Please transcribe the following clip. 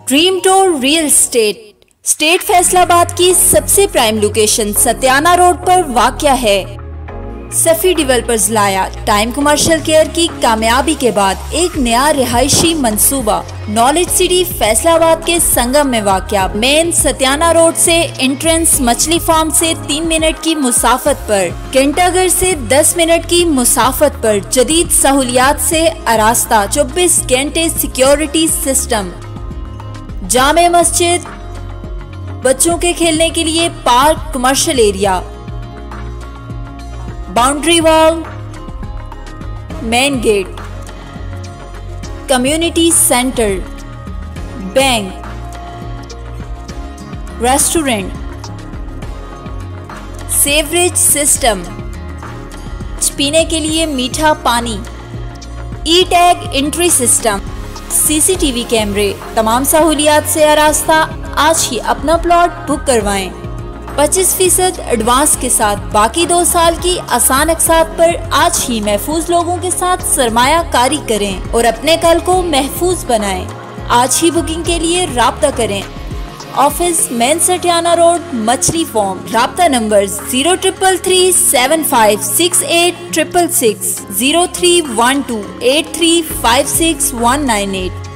Dream tour real estate Faisalabad की सबसे prime location Satyana road पर वाक़या है। सफी डेवलपर्स लाया टाइम कमर्शियल केयर की कामयाबी के बाद एक नया रिहायशी मंसूबा। नॉलेज सिटी फैसलाबाद के संगम में वाक़या मेन सत्याना रोड से एंट्रेंस मछली फार्म से 3 मिनट की मुसाफत पर, घंटाघर से 10 मिनट की मुसाफत पर, जदीद सहूलियात से आरास्ता, 24 घंटे सिक्योरिटी सिस्टम, जामे मस्जिद, बच्चों के खेलने के लिए park, commercial area, boundary wall, main gate, community centre, bank, restaurant, sewerage system, पीने के लिए मीठा पानी, e tag entry system, CCTV कैमरे, तमाम सहूलियात से आरास्ता। आज ही अपना प्लॉट बुक करवाएं। 25% एडवांस के साथ बाकी 2 साल की आसान अक़सात पर आज ही महफूज लोगों के साथ सरमाया कारी करें और अपने कल को महफूज बनाएं। आज ही बुकिंग के लिए राब्ता करें। ऑफिस मेन सत्याना रोड, मछली फार्म। राब्ता नंबर 0333 7568 666 0312 8356 198।